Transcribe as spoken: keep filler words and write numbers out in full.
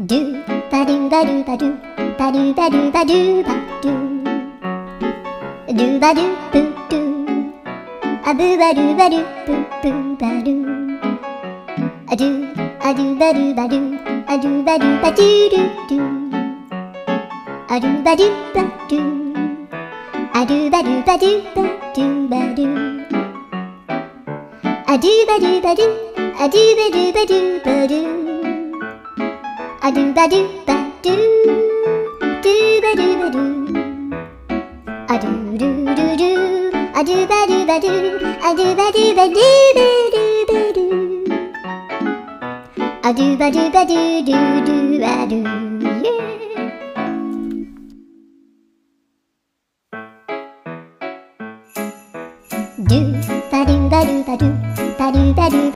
ドゥバドゥバドゥバドゥバドゥバドゥバドゥバドゥドゥバドゥブドゥアブバドゥバドゥブブバドゥアドゥアドゥバドゥバドゥアドゥバドゥバドゥドゥドゥアドゥバドゥバドゥアドゥバドゥバドゥバドゥバドゥアドゥバドゥバドゥアドゥバドゥバドゥバドゥアドゥバドゥバドゥドゥバドゥバドゥアドゥドゥドゥドゥアドゥバドゥバドゥアドゥバドゥバドゥバドゥバドゥアドゥバドゥバドゥドゥドゥアドゥドゥバドゥバドゥバドゥバドゥバドゥ